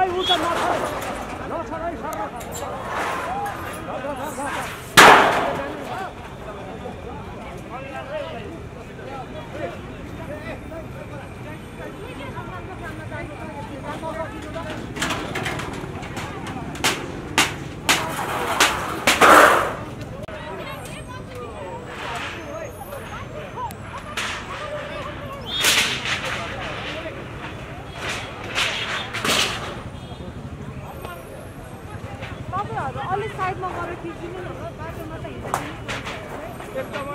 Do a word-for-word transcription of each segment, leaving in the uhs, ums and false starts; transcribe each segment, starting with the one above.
अलि साइडमा गएर खिचिदिनु न बाटोमा त हिँड्नु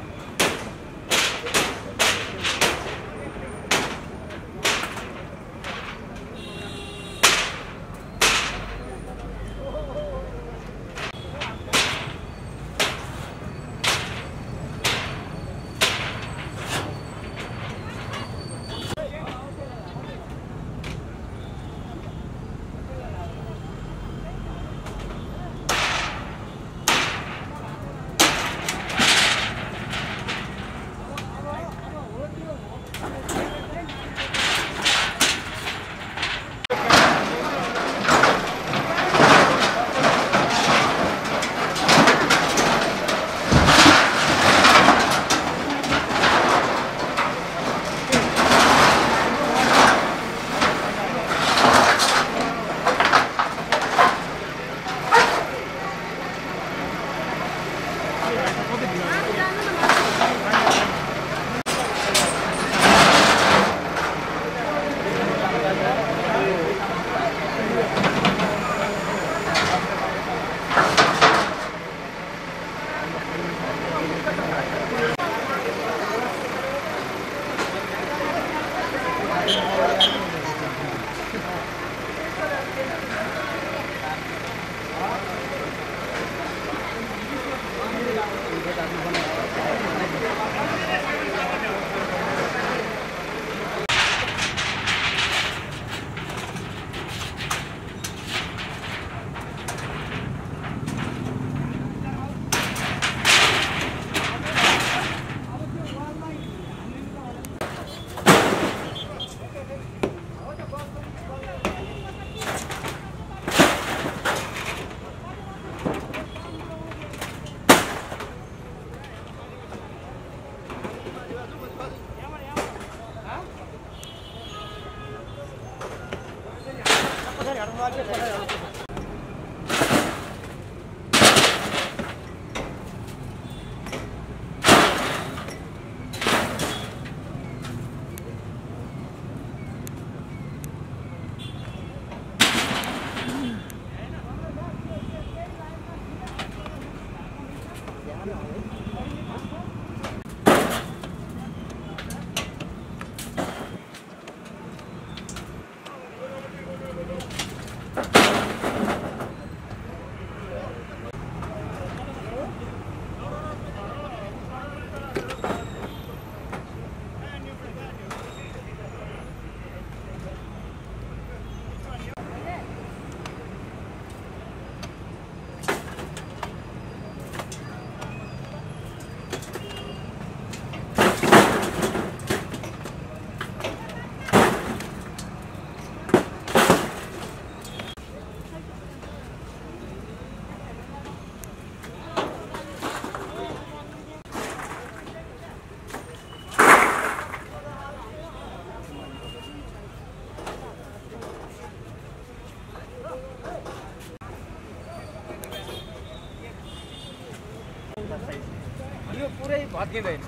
यो पुरै भत्किँदैन।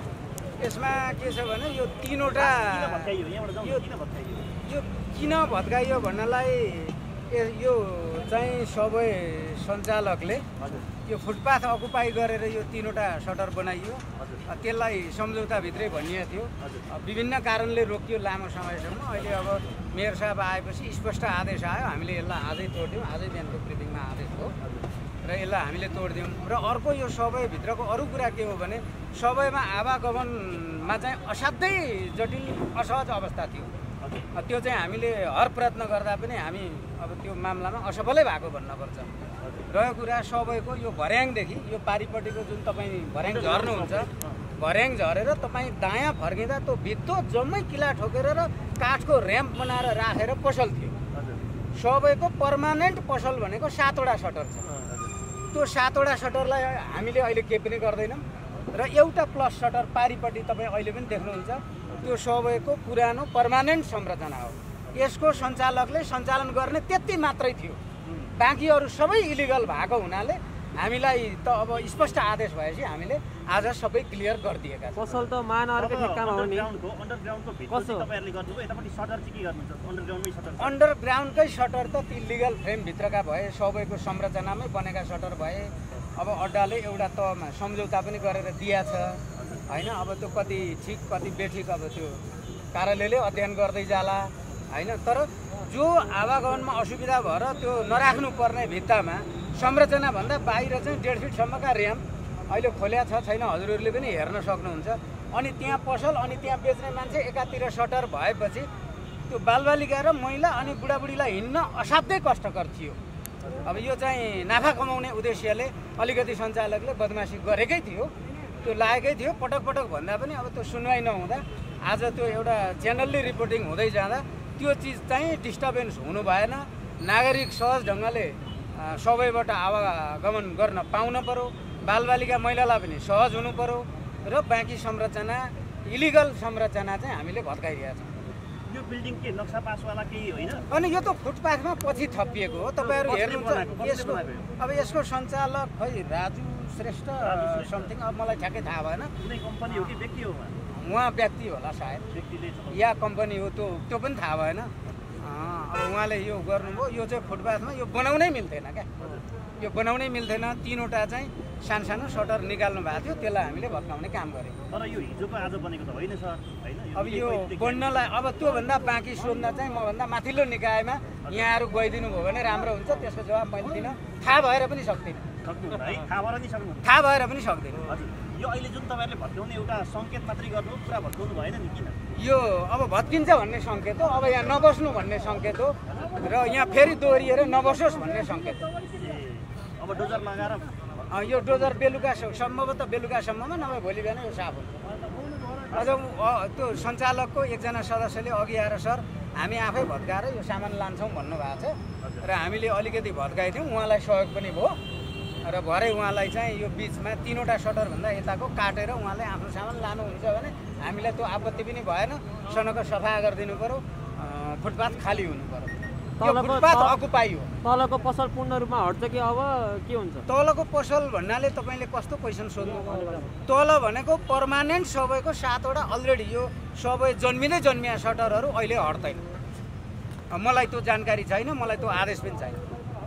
यसमा के छ भने यो तीनवटा यो यो किन भत्काइयो भन्नलाई यो चाहिँ सबै सञ्चालकले यो फुटपाथ अकुपाई गरेर यो तीनवटा सटर बनाइयो। त्यसलाई सम्झौताभित्रै भनिएको थियो। विभिन्न कारणले रोकियो लामो समयसम्म। अहिले अब मेयर साहब आएपछि स्पष्ट आदेश आयो, हामीले यसलाई आजै तोड्यौँ। आजै बिहानको ब्रिफिङमा आदेश हो र यसलाई हामीले तोड्दियौँ। र अर्को यो सबैभित्रको अरू कुरा के हो भने सबैमा आवागमनमा चाहिँ असाध्यै जटिल असहज अवस्था थियो। त्यो चाहिँ हामीले हर प्रयत्न गर्दा पनि हामी अब त्यो मामलामा असफलै भएको भन्नुपर्छ। रह्यो कुरा सबैको यो भर्याङदेखि यो पारिपट्टिको जुन तपाईँ भर्याङ झर्नुहुन्छ, भर्याङ झरेर तपाईँ दायाँ फर्किँदा त्यो भित्तो जम्मै किला ठोकेर र काठको ऱ्याम्प बनाएर राखेर पसल थियो। सबैको पर्मानेन्ट पसल भनेको सातवटा सटर छ। त्यो सातवटा सटरलाई हामीले अहिले केही पनि गर्दैनौँ र एउटा प्लस सटर पारिपट्टि तपाईँ अहिले पनि देख्नुहुन्छ त्यो सबैको पुरानो पर्मानेन्ट संरचना हो। यसको सञ्चालकले सञ्चालन गर्ने त्यति मात्रै थियो, बाँकी अरू सबै इलिगल भएको हुनाले हामीलाई त अब स्पष्ट आदेश भएपछि हामीले आज सबै क्लियर गरिदिएका छौँ। पसल त महानगरकै ठेक्कामा हो नि। अन्डरग्राउन्डकै सटर त ती लिगल फ्रेमभित्रका भए, सबैको संरचनामै बनेका सटर भए। अब अड्डाले एउटा त सम्झौता पनि गरेर दिएछ होइन। अब त्यो कति ठिक कति बेठिक अब त्यो कार्यालयले अध्ययन गर्दै जाला होइन। तर जो आवागमनमा असुविधा भएर त्यो नराख्नुपर्ने भित्तामा संरचनाभन्दा बाहिर चाहिँ डेढ फिटसम्मका ऱ्याम्प अहिले खोल्या छ छैन हजुरहरूले पनि हेर्न सक्नुहुन्छ। अनि त्यहाँ पसल अनि त्यहाँ बेच्ने मान्छे एकातिर सटर भएपछि त्यो बालबालिका र महिला अनि बुढाबुढीलाई हिँड्न असाध्यै कष्टकर थियो। अब यो चाहिँ नाफा कमाउने उद्देश्यले अलिकति सञ्चालकले बदमासी गरेकै थियो, त्यो लागेकै थियो। पटक पटक भन्दा पनि अब त्यो सुनवाई नहुँदा आज त्यो एउटा च्यानलले रिपोर्टिङ हुँदै जाँदा त्यो चिज चाहिँ डिस्टर्बेन्स हुनु भएन। नागरिक सहज ढङ्गले सबैबाट आवागमन गर्न पाउन पर्यो, बालबालिका महिलालाई पनि सहज हुनु पर्यो र बाँकी संरचना इलिगल संरचना चाहिँ हामीले भत्काइरहेका छौँ। यो बिल्डिङ के नक्सा पासवाला केही होइन? अनि यो त फुटपाथमा पछि थपिएको हो। तपाईँहरू हेर्नुहुन्छ यसको अब यसको सञ्चालक खै राजु श्रेष्ठ समथिङ, अब मलाई ठ्याक्कै थाहा भएन। कुनै कम्पनी हो कि व्यक्ति हो? उहाँ व्यक्ति होला सायद, या कम्पनी हो, त्यो त्यो पनि थाहा भएन। अब उहाँले यो गर्नुभयो। यो चाहिँ फुटपाथमा यो बनाउनै मिल्थेन क्या, यो बनाउनै मिल्थेन। तिनवटा चाहिँ सानसानो सटर निकाल्नु भएको थियो, त्यसलाई हामीले भत्काउने काम गरेँ। तर यो हिजोको आज बनेको त होइन सर, होइन? अब यो बन्नलाई अब त्योभन्दा बाँकी सोध्न चाहिँ मभन्दा माथिल्लो निकायमा यहाँहरू गइदिनु भयो भने राम्रो हुन्छ। त्यसको जवाब मैले दिनँ, थाहा भएर पनि सक्दिनँ। थाहा भएर नि सक्नु? थाहा भएर पनि सक्दिनँ। हजुर, यो अहिले जुन तपाईँहरूले भत्काउने एउटा सङ्केत मात्रै गर्नु, पुरा भत्काउनु भएन नि किन? यो अब भत्किन्छ भन्ने सङ्केत हो, अब यहाँ नबस्नु भन्ने सङ्केत हो र यहाँ फेरि दोहोरिएर नबसोस् भन्ने सङ्केत हो। अब डोजर लगाएर यो डोजर बेलुका सम्भवतः बेलुकासम्ममा नभए भोलि बिहान यो साफ हुन्छ। अझ त्यो सञ्चालकको एकजना सदस्यले अघि आएर सर हामी आफै भत्काएर यो सामान लान्छौँ भन्नुभएको छ र हामीले अलिकति भत्काइदिउँ, उहाँलाई सहयोग पनि भयो र भरे उहाँलाई चाहिँ यो बिचमा तिनवटा सटरभन्दा यताको काटेर उहाँले आफ्नो सामान लानुहुन्छ भने हामीलाई त्यो आपत्ति पनि भएन। सनक सफा गरिदिनु पऱ्यो, फुटपाथ खाली हुनु पऱ्यो। फुटपाथ अकुपाई हो। तलको पसल पूर्ण रूपमा हट्छ कि अब के हुन्छ? तलको पसल भन्नाले तपाईँले कस्तो क्वेसन सोध्नु? तल भनेको पर्मानेन्ट सबैको सातवटा अलरेडी यो सबै जन्मिँदै जन्मिया सटरहरू अहिले हट्दैन। मलाई त्यो जानकारी छैन, मलाई त्यो आदेश पनि छैन।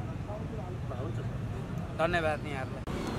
धन्यवाद यहाँहरूलाई।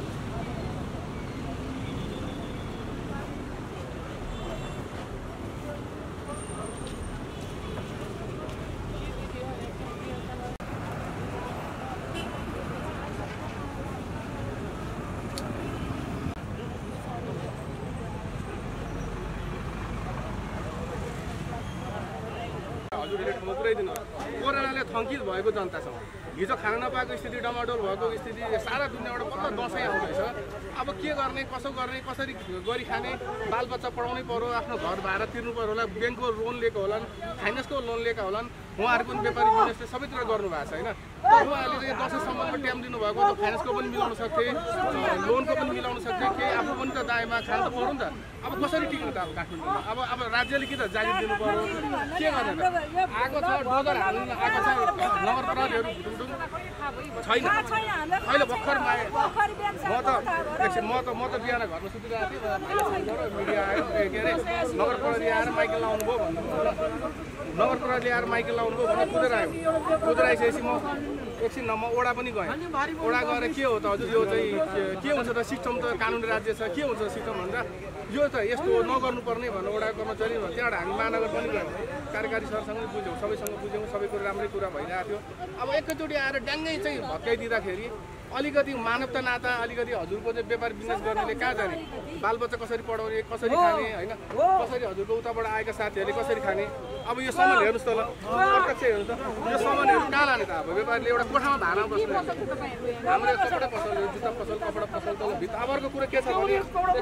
कोरोनाले थङ्कित भएको जनतासँग हिजो खान नपाएको स्थिति, डमाडोल भएको स्थिति, सारा दुनियाँबाट बल्ल दसैँ आउँदैछ। अब के गर्ने, कसो गर्ने, कसरी गरी खाने, बालबच्चा पढाउनै पर्यो, आफ्नो घर भाडा तिर्नु पर्यो होला, ब्याङ्कको लोन लिएको होलान्, फाइनेन्सको लोन लिएका होलान्, उहाँहरूको पनि व्यापारी बिजनेसले सबैतिर गर्नुभएको छ होइन। उहाँहरूले चाहिँ दसैँसम्मको टाइम दिनुभएको त फाइनेन्सको पनि मिलाउन सक्थे, लोनको पनि मिलाउन सक्थे, केही आफू पनि त दायमा खानु त पऱ्यो नि त। अब कसरी टिक्नु त अब काठमाडौँमा? अब अब राज्यले कि त जागिर दिनु पर्यो, के गर्ने त? आएको छ डोजर हाल्नु आएको छ, नगर प्रहरीहरू छैन। अहिले भर्खर आएँ म त एकछिन, म त म त बिहान घरमा सुतिरहेको थिएँ, मिडिया आयो, के अरे नगर प्रहरी आएर माइकल लाउनु भयो भन्नु, नगर प्रहरी आएर माइकल लाउनु भयो भनेर कुदेर आयो। कुदेर आइसकेपछि म एकछिन म ओडा पनि गएँ। ओडा गएर के हो त हजुर, यो चाहिँ के हुन्छ त, सिस्टम त कानुनी राज्य छ, के हुन्छ सिस्टम भन्दा यो त यस्तो नगर्नुपर्ने भनेर ओडा कर्मचारी भयो। त्यहाँबाट हामी महानगर पनि गयौँ, कार्यकारी सरसँग बुझ्यौँ, सबैसँग बुझ्यौँ, सबै कुरो राम्रै कुरा भइरहेको थियो। अब एकैचोटि आएर ड्याङ्गै चाहिँ भत्काइदिँदाखेरि अलिकति मानवता नाता अलिकति हजुरको चाहिँ व्यापार बिजनेस गर्नेले कहाँ जाने बालबच्चा कसरी पढाउने कसरी खाने होइन कसरी हजुरको उताबाट आएका साथीहरूले कसरी खाने अब यो सामान हेर्नुहोस् त ल प्रत्यक्ष हेर्नु त यो सामानहरू कहाँ लाने त अब व्यापारीले एउटा कोठामा भाडामा बस्नु हाम्रो कपडा पसल जुत्ता पसल कपडा पसल तल भित्र अब अर्को कुरो के छ भने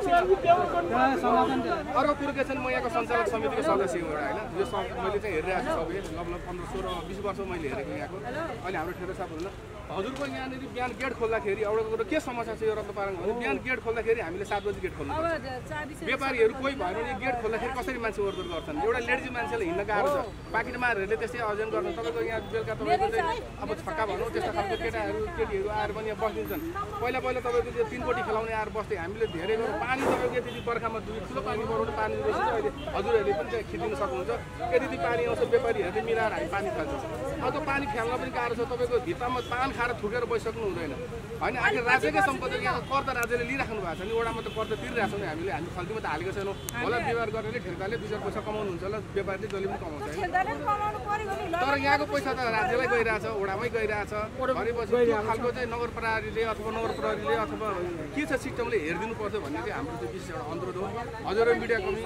अर्को कुरो के छ भने म यहाँको सञ्चालक समितिको सदस्य हो एउटा होइन यो मैले चाहिँ हेरिरहेको छु सबै लगभग पन्ध्र सोह्र बिस वर्ष मैले हेरेको यहाँको अहिले हाम्रो ठेर साहब हुनु हजुरको यहाँनिर बिहान गेट खोल्दाखेरि एउटा कुरो के समस्या छ यो रत्नपाराङ भने बिहान गेट खोल्दाखेरि हामीले सात बजी गेट खोल्नु व्यापारीहरू कोही भएर भने गेट खोल्दाखेरि कसरी मान्छे ओरदोर गर्छन् एउटा लेडिज मान्छेले हिँड्न गाह्रो छ पाकिटमारहरूले त्यस्तै आयोजन गर्छन् तपाईँको यहाँ बेलुका तपाईँको चाहिँ अब छक्का भनौँ त्यस्तो खालको केटाहरू केटीहरू आएर पनि यहाँ बसिदिन्छन् पहिला पहिला तपाईँको त्यो तिन कोटी खेलाउने आएर बस्थे हामीले धेरै गर्नु पानी तपाईँको यति बर्खामा दुई ठुलो पानी बढाउने पानी रहेछ अहिले हजुरहरूले पनि चाहिँ खिचिदिन सक्नुहुन्छ यति पानी आउँछ व्यापारीहरूले मिलाएर हामी पानी खान्छौँ अब त्यो पानी फ्याल्न पनि गाह्रो छ तपाईँको भित्तामा पान खाएर थुकेर बसिसक्नु हुँदैन होइन आखिर राज्यकै सम्पत्ति यहाँ कर त राज्यले लिइराख्नु भएको छ नि वडामा त कर त तिरिरहेको छौँ हामीले हामी खल्तीमा त हालेको छैनौँ होला व्यवहार गरेर ठेक्दारले दुई चार पैसा कमाउनु हुन्छ होला व्यापारीले जहिले पनि कमाउँछ तर यहाँको पैसा त राज्यलाई गइरहेछ वडामै गइरहेछ भनेपछि त्यो खालको चाहिँ नगर प्रहरीले अथवा नगर प्रहरीले अथवा के छ सिस्टमले हेरिदिनु पर्छ भन्ने चाहिँ हाम्रो चाहिँ विशेष एउटा अनुरोध हो हजुर मिडिया कमी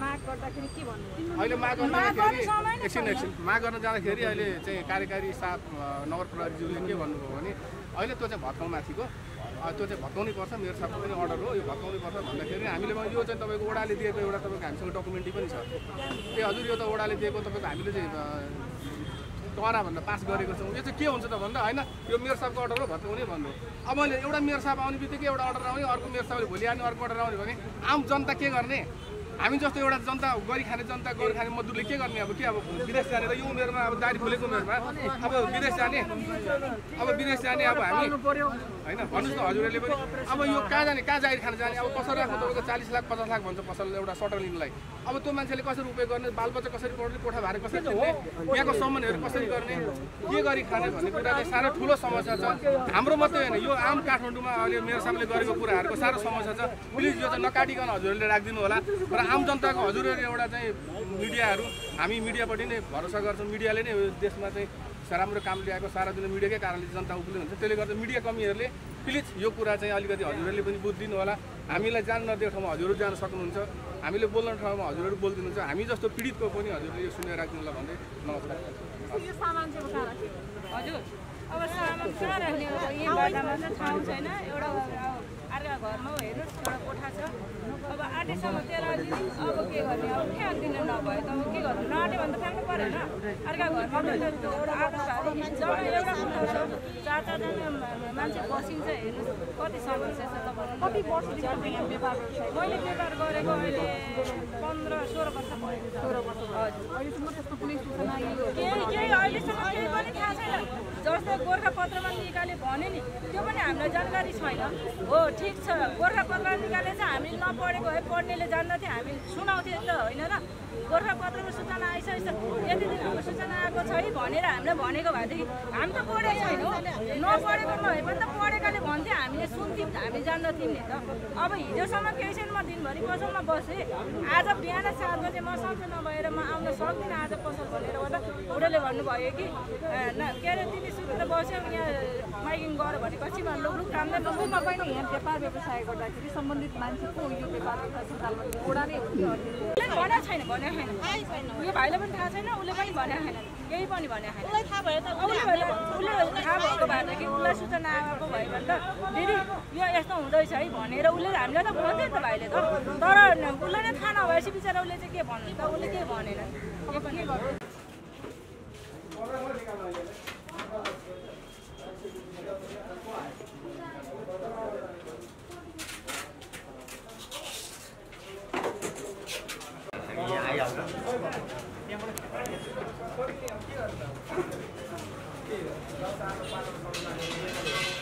अहिले माग गर्न जाँदाखेरि एकछिन एकछिन माग गर्न जाँदाखेरि अहिले चाहिँ कार्यकारी साथ नगर प्रहरीज्यूले के भन्नुभयो भने अहिले त्यो चाहिँ भत्काउँ माथिको त्यो चाहिँ भत्काउनै पर्छ मेरो साथमा पनि अर्डर हो यो भत्काउनै पर्छ भन्दाखेरि हामीले यो चाहिँ तपाईँको वडाले दिएको एउटा तपाईँको हामीसँग डकुमेन्टी पनि छ ए हजुर यो त वडाले दिएको तपाईँको हामीले चाहिँ टराभन्दा पास गरेको छौँ यो चाहिँ के हुन्छ त भन्दा होइन यो मेयर साहबको अर्डर हो भत्काउने भन्नु अब मैले एउटा मेयर साहब आउने बित्तिकै एउटा अर्डर आउने अर्को मेयर साहबले भोलि आउने अर्को अर्डर आउने भने आम जनता के गर्ने हामी जस्तो एउटा जनता गरी खाने जनता गरी खाने मजदुरले के गर्ने अब के अब विदेश जाने त यो उमेरमा अब दारी फुलेको उमेरमा अब विदेश जाने अब विदेश जाने अब हामी होइन भन्नुहोस् न हजुरहरूले पनि अब यो कहाँ जाने कहाँ जाहिर खान जाने अब पसल राख्नु तपाईँको चालिस लाख पचास लाख भन्छ पसल एउटा सटर लिनुलाई अब त्यो मान्छेले कसरी उपयोग गर्ने बालबच्चा कसरी पढ्ने कोठा भाडा कसरी तिर्ने यहाँको सामानहरू कसरी गर्ने के गरी खाने भन्ने कुरा चाहिँ साह्रो ठुलो समस्या छ हाम्रो मात्रै होइन यो आम काठमाडौँमा अहिले मेयर साहबले गरेको कुराहरूको साह्रो समस्या छ प्लिज यो चाहिँ नकाटिकन हजुरहरूले राखिदिनु होला र आम जनताको हजुरहरू एउटा चाहिँ मिडियाहरू हामी मिडियापट्टि नै भरोसा गर्छौँ मिडियाले नै देशमा चाहिँ राम्रो काम ल्याएको सारा दिन मिडियाकै कारणले जनता उक्लिनु हुन्छ त्यसले गर्दा मिडिया कमीहरूले प्लिज यो कुरा चाहिँ अलिकति हजुरहरूले पनि बुझिदिनु होला हामीलाई जान नदिएको ठाउँमा हजुरहरू जान सक्नुहुन्छ हामीले बोल्ने ठाउँमा हजुरहरू बोलिदिनुहुन्छ हामी जस्तो पीडितको पनि हजुरले यो सुनेर राख्दिनु होला भन्दै नमस्कार हजुर अब सामान कहाँ राख्ने हो यही बाटामा चाहिँ ठाउँ छैन एउटा अर्का घरमा हेर्नुहोस् एउटा कोठा छ अब आँटेसम्म त्यसलाई दिने अब के गर्ने अब फ्याँक्दिन नभए त अब के गर्नु नआँट्यो भने त फ्याँक्नु परेन अर्का घरमा त एउटा आँटो भारी जब एउटा कोठा छ चार चारजना मान्छे बसिन्छ हेर्नुहोस् कति समस्या छ तपाईँहरू कति वर्षदेखि यहाँ व्यापार मैले व्यापार गरेको अहिले पन्ध्र सोह्र वर्ष भयो सोह्र वर्ष हजुर अहिलेसम्म त्यस्तो कुनै सूचना केही केही अहिलेसम्म केही पनि थाहा छैन जस्तो गोर्खापत्रमा निकाले भने नि त्यो पनि हामीलाई जानकारी छैन हो ठिक छ गोर्खापत्र निकाले चाहिँ हामीले नपढेको है पढ्नेले जान्दैथ्यो हामी सुनाउँथ्यो त होइन र गोर्खापत्रमा सूचना आइसकेछ यति दिन हाम्रो सूचना आएको छ है भनेर हामीलाई भनेको भएदेखि हामी त पढेको छैनौँ नपढेको नभए पनि त पढेकाले भन्थ्यो हामीले सुन्थ्यौँ हामी जान्दथ्यौँ नि त अब हिजोसम्म केही छैन म दिनभरि पसलमा बसेँ आज बिहान सात बजे म सन्चो नभएर म आउन सक्दिनँ आज पसल भनेर गर्दा बुढोले भन्नुभयो कि के अरे तिमी सुतेर बस्यौ यहाँ माइकिङ गर भनेपछि लुक राम्रो नहुँमा पनि यहाँ व्यापार व्यवसाय गर्दाखेरि सम्बन्धित मान्छेको यो व्यापार व्यवसाय ओडा नै भनेको छैन भनेको छैन यो भाइले पनि थाहा छैन उसले पनि भनेको छैन केही पनि भनेको छैन उसलाई थाहा भयो त उसले थाहा भएको भएदेखि उसलाई सूचना आएको भयो भने त दिदी यो यस्तो हुँदैछ है भनेर उसले हामीलाई त भन्थ्यो नि त भाइले त तर उसलाई नै थाहा नभएपछि बिचरा उसले चाहिँ के भन्नु त उसले केही भनेन के पनि गर्नु आइहाल्छ